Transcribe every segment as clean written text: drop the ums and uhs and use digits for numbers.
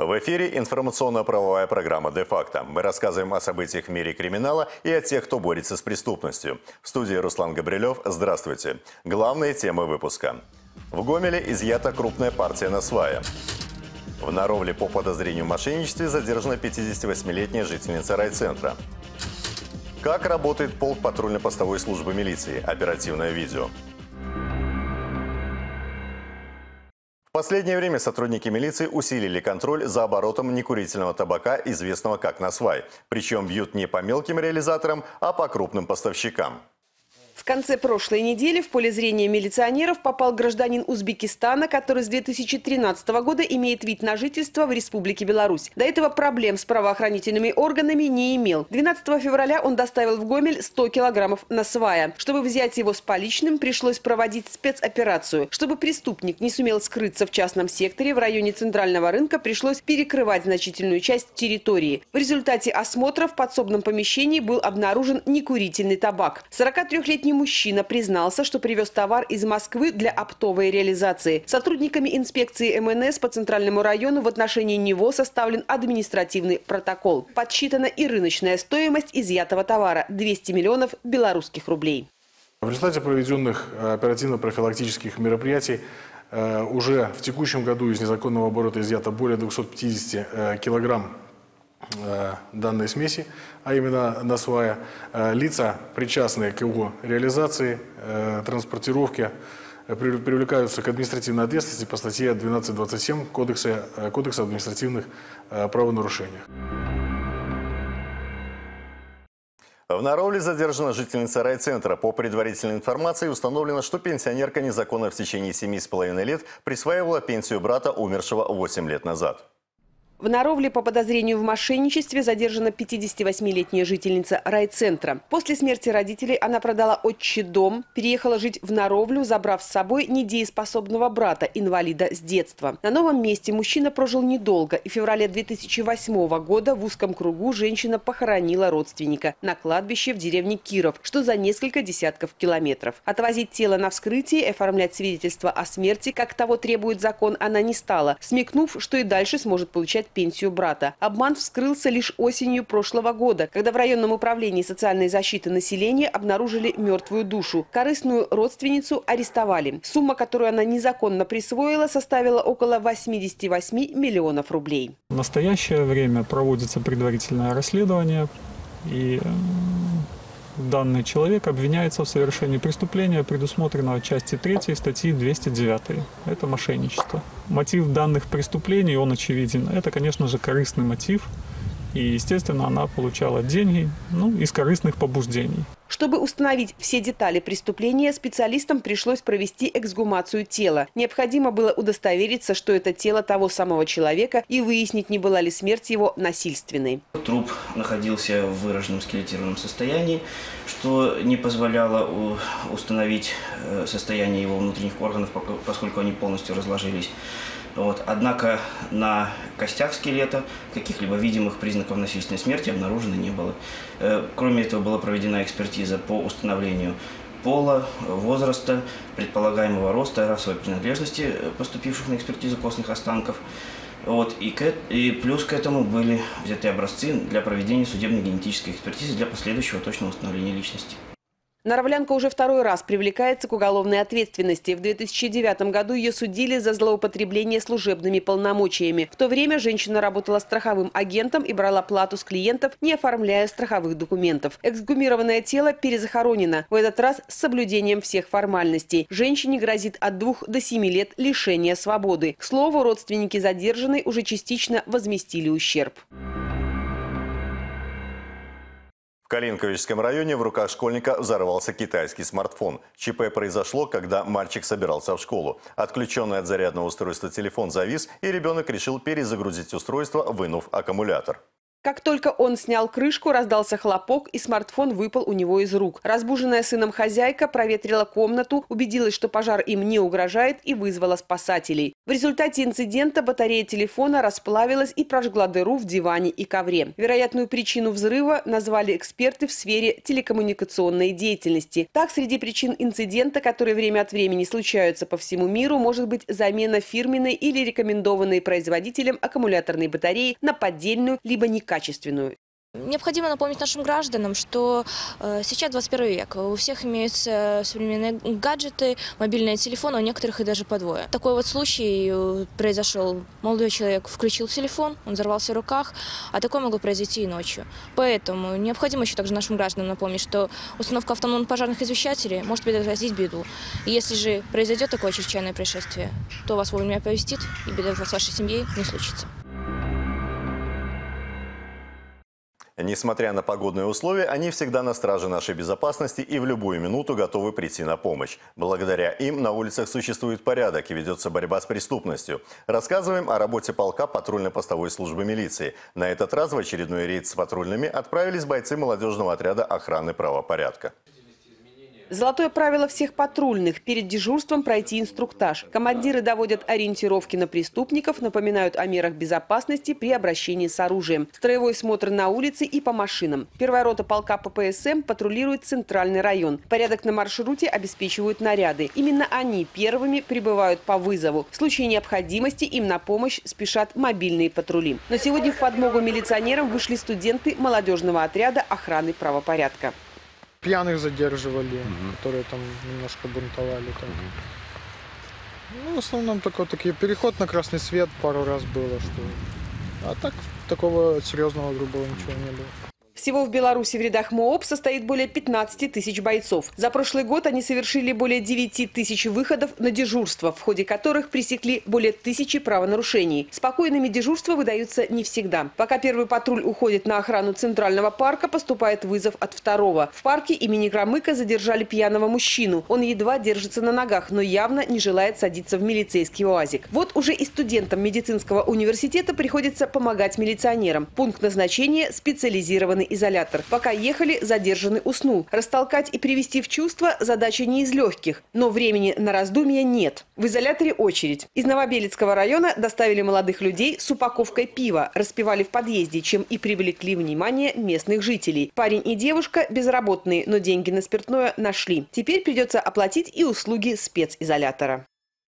В эфире информационно-правовая программа «Де-факто». Мы рассказываем о событиях в мире криминала и о тех, кто борется с преступностью. В студии Руслан Габрилев. Здравствуйте. Главные темы выпуска. В Гомеле изъята крупная партия насвая. В Наровле по подозрению в мошенничестве задержана 58-летняя жительница райцентра. Как работает полк патрульно-постовой службы милиции? Оперативное видео. В последнее время сотрудники милиции усилили контроль за оборотом некурительного табака, известного как насвай. Причем бьют не по мелким реализаторам, а по крупным поставщикам. В конце прошлой недели в поле зрения милиционеров попал гражданин Узбекистана, который с 2013 года имеет вид на жительство в Республике Беларусь. До этого проблем с правоохранительными органами не имел. 12 февраля он доставил в Гомель 100 килограммов насвая. Чтобы взять его с поличным, пришлось проводить спецоперацию. Чтобы преступник не сумел скрыться в частном секторе, в районе Центрального рынка пришлось перекрывать значительную часть территории. В результате осмотра в подсобном помещении был обнаружен некурительный табак. 43-летний мужчина признался, что привез товар из Москвы для оптовой реализации. Сотрудниками инспекции МНС по Центральному району в отношении него составлен административный протокол. Подсчитана и рыночная стоимость изъятого товара – 200 миллионов белорусских рублей. В результате проведенных оперативно-профилактических мероприятий уже в текущем году из незаконного оборота изъято более 250 килограмм данной смеси, а именно насвая. Лица, причастные к его реализации, транспортировке, привлекаются к административной ответственности по статье 12.27 Кодекса административных правонарушений. В Наровле задержана жительница райцентра. По предварительной информации установлено, что пенсионерка незаконно в течение 7,5 лет присваивала пенсию брата, умершего 8 лет назад. В Наровле по подозрению в мошенничестве задержана 58-летняя жительница райцентра. После смерти родителей она продала отчий дом, переехала жить в Наровлю, забрав с собой недееспособного брата, инвалида с детства. На новом месте мужчина прожил недолго, и в феврале 2008 года в узком кругу женщина похоронила родственника на кладбище в деревне Киров, что за несколько десятков километров. Отвозить тело на вскрытие и оформлять свидетельство о смерти, как того требует закон, она не стала, смекнув, что и дальше сможет получать пенсию брата. Обман вскрылся лишь осенью прошлого года, когда в районном управлении социальной защиты населения обнаружили мертвую душу. Корыстную родственницу арестовали. Сумма, которую она незаконно присвоила, составила около 88 миллионов рублей. В настоящее время проводится предварительное расследование, и данный человек обвиняется в совершении преступления, предусмотренного части 3 статьи 209. Это мошенничество. Мотив данных преступлений, он очевиден. Это, конечно же, корыстный мотив. И, естественно, она получала деньги, из корыстных побуждений. Чтобы установить все детали преступления, специалистам пришлось провести эксгумацию тела. Необходимо было удостовериться, что это тело того самого человека, и выяснить, не была ли смерть его насильственной. Труп находился в выраженном скелетированном состоянии, что не позволяло установить состояние его внутренних органов, поскольку они полностью разложились. Однако на костях скелета каких-либо видимых признаков насильственной смерти обнаружено не было. Кроме этого, была проведена экспертиза по установлению пола, возраста, предполагаемого роста, расовой принадлежности поступивших на экспертизу костных останков. И плюс к этому были взяты образцы для проведения судебной генетической экспертизы для последующего точного установления личности. Наровлянка уже второй раз привлекается к уголовной ответственности. В 2009 году ее судили за злоупотребление служебными полномочиями. В то время женщина работала страховым агентом и брала плату с клиентов, не оформляя страховых документов. Эксгумированное тело перезахоронено, в этот раз с соблюдением всех формальностей. Женщине грозит от 2 до 7 лет лишения свободы. К слову, родственники задержанной уже частично возместили ущерб. В Калинковичском районе в руках школьника взорвался китайский смартфон. ЧП произошло, когда мальчик собирался в школу. Отключенный от зарядного устройства телефон завис, и ребенок решил перезагрузить устройство, вынув аккумулятор. Как только он снял крышку, раздался хлопок, и смартфон выпал у него из рук. Разбуженная сыном хозяйка проветрила комнату, убедилась, что пожар им не угрожает, и вызвала спасателей. В результате инцидента батарея телефона расплавилась и прожгла дыру в диване и ковре. Вероятную причину взрыва назвали эксперты в сфере телекоммуникационной деятельности. Так, среди причин инцидента, которые время от времени случаются по всему миру, может быть замена фирменной или рекомендованной производителем аккумуляторной батареи на поддельную либо некачественную. Необходимо напомнить нашим гражданам, что сейчас 21 век. У всех имеются современные гаджеты, мобильные телефоны, у некоторых и даже по двое. Такой вот случай произошел. Молодой человек включил телефон, он взорвался в руках, а такое могло произойти и ночью. Поэтому необходимо еще также нашим гражданам напомнить, что установка автономных пожарных извещателей может предотвратить беду. И если же произойдет такое чрезвычайное происшествие, то вас вовремя оповестит, и беда с вашей семьей не случится. Несмотря на погодные условия, они всегда на страже нашей безопасности и в любую минуту готовы прийти на помощь. Благодаря им на улицах существует порядок и ведется борьба с преступностью. Рассказываем о работе полка патрульно-постовой службы милиции. На этот раз в очередной рейд с патрульными отправились бойцы молодежного отряда охраны правопорядка. Золотое правило всех патрульных – перед дежурством пройти инструктаж. Командиры доводят ориентировки на преступников, напоминают о мерах безопасности при обращении с оружием. Строевой смотр на улице и по машинам. Первая рота полка ППСМ патрулирует центральный район. Порядок на маршруте обеспечивают наряды. Именно они первыми прибывают по вызову. В случае необходимости им на помощь спешат мобильные патрули. Но сегодня в подмогу милиционерам вышли студенты молодежного отряда охраны правопорядка. Пьяных задерживали, которые там немножко бунтовали. Ну, в основном такие переход на красный свет пару раз было. А так такого серьезного, грубого ничего не было. Всего в Беларуси в рядах МООП состоит более 15 тысяч бойцов. За прошлый год они совершили более 9 тысяч выходов на дежурство, в ходе которых пресекли более 1000 правонарушений. Спокойными дежурства выдаются не всегда. Пока первый патруль уходит на охрану Центрального парка, поступает вызов от второго. В парке имени Громыка задержали пьяного мужчину. Он едва держится на ногах, но явно не желает садиться в милицейский УАЗик. Вот уже и студентам медицинского университета приходится помогать милиционерам. Пункт назначения – специализированный изолятор. Пока ехали, задержанный уснул. Растолкать и привести в чувство – задача не из легких. Но времени на раздумья нет. В изоляторе очередь. Из Новобелецкого района доставили молодых людей с упаковкой пива. Распивали в подъезде, чем и привлекли внимание местных жителей. Парень и девушка безработные, но деньги на спиртное нашли. Теперь придется оплатить и услуги специзолятора.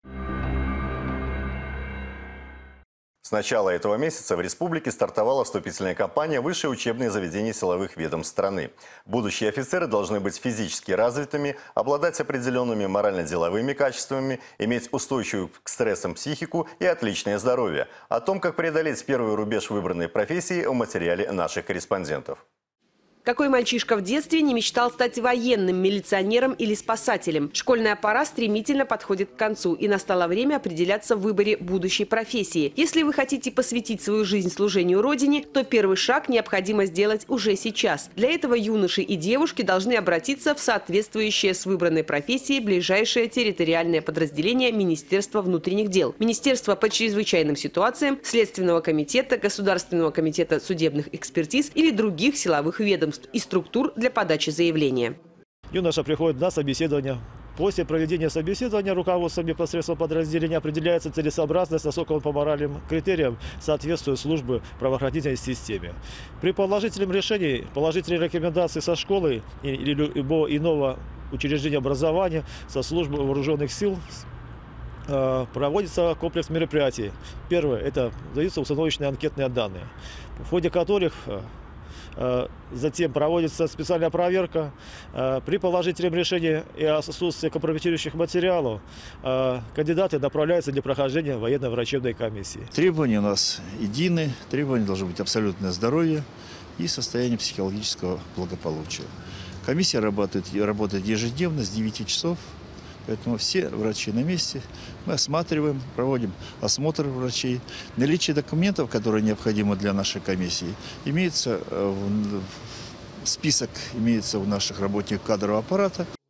С начала этого месяца в республике стартовала вступительная кампания в высшие учебные заведения силовых ведомств страны. Будущие офицеры должны быть физически развитыми, обладать определенными морально-деловыми качествами, иметь устойчивую к стрессам психику и отличное здоровье. О том, как преодолеть первый рубеж выбранной профессии, в материале наших корреспондентов. Какой мальчишка в детстве не мечтал стать военным, милиционером или спасателем? Школьная пора стремительно подходит к концу, и настало время определяться в выборе будущей профессии. Если вы хотите посвятить свою жизнь служению Родине, то первый шаг необходимо сделать уже сейчас. Для этого юноши и девушки должны обратиться в соответствующее с выбранной профессией ближайшее территориальное подразделение Министерства внутренних дел, Министерства по чрезвычайным ситуациям, Следственного комитета, Государственного комитета судебных экспертиз или других силовых ведомств и структур для подачи заявления. Юноша приходит на собеседование. После проведения собеседования руководством непосредственно подразделения определяется целесообразность, насколько он по моральным критериям соответствует службе правоохранительной системе. При положительном решении, положительной рекомендации со школы или любого иного учреждения образования, со службы вооруженных сил, проводится комплекс мероприятий. Первое – это даются установочные анкетные данные, в ходе которых затем проводится специальная проверка. При положительном решении и отсутствии компрометирующих материалов кандидаты направляются для прохождения военно-врачебной комиссии. Требования у нас едины. Требования должны быть абсолютное здоровье и состояние психологического благополучия. Комиссия работает ежедневно с 9 часов. Поэтому все врачи на месте. Мы осматриваем, проводим осмотр врачей. Наличие документов, которые необходимы для нашей комиссии, имеется список имеется у наших работников кадрового аппарата.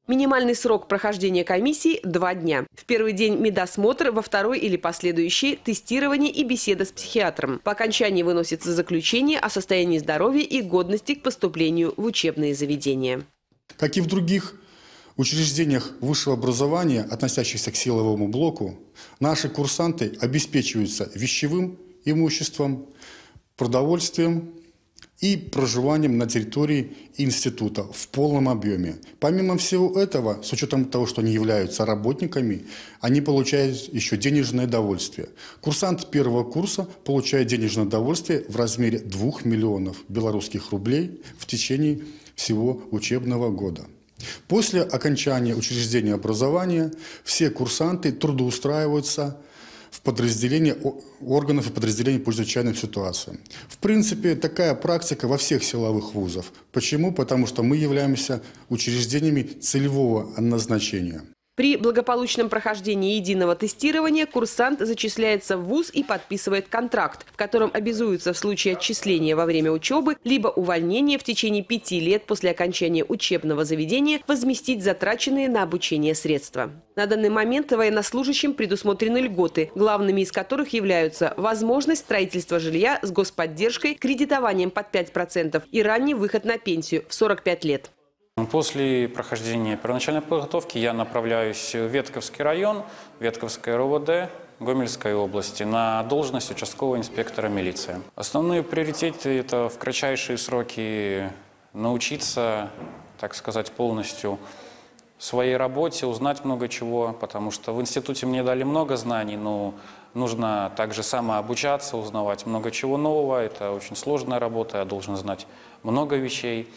Минимальный срок прохождения комиссии – 2 дня. В первый день медосмотр, во второй или последующий – тестирование и беседа с психиатром. По окончании выносится заключение о состоянии здоровья и годности к поступлению в учебные заведения. Как и в других учреждениях высшего образования, относящихся к силовому блоку, наши курсанты обеспечиваются вещевым имуществом, продовольствием и проживанием на территории института в полном объеме. Помимо всего этого, с учетом того, что они являются работниками, они получают еще денежное довольствие. Курсант первого курса получает денежное довольствие в размере 2 миллионов белорусских рублей в течение всего учебного года. После окончания учреждения образования все курсанты трудоустраиваются в подразделения органов и подразделений по чрезвычайным ситуациям. В принципе, такая практика во всех силовых вузах. Почему? Потому что мы являемся учреждениями целевого назначения. При благополучном прохождении единого тестирования курсант зачисляется в вуз и подписывает контракт, в котором обязуется в случае отчисления во время учебы либо увольнения в течение 5 лет после окончания учебного заведения возместить затраченные на обучение средства. На данный момент военнослужащим предусмотрены льготы, главными из которых являются возможность строительства жилья с господдержкой, кредитованием под 5% и ранний выход на пенсию в 45 лет. После прохождения первоначальной подготовки я направляюсь в Ветковский район, Ветковское РОВД Гомельской области на должность участкового инспектора милиции. Основные приоритеты – это в кратчайшие сроки научиться, так сказать, полностью своей работе, узнать много чего, потому что в институте мне дали много знаний, но нужно также самообучаться, узнавать много чего нового. Это очень сложная работа, я должен знать много вещей.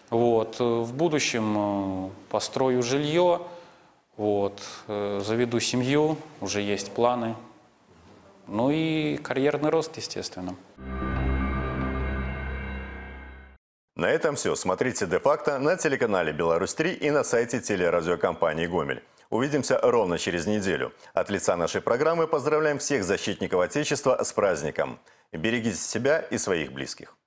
В будущем построю жилье, заведу семью, уже есть планы. Ну и карьерный рост, естественно. На этом все. Смотрите «Де-факто» на телеканале «Беларусь-3» и на сайте телерадиокомпании «Гомель». Увидимся ровно через неделю. От лица нашей программы поздравляем всех защитников Отечества с праздником. Берегите себя и своих близких.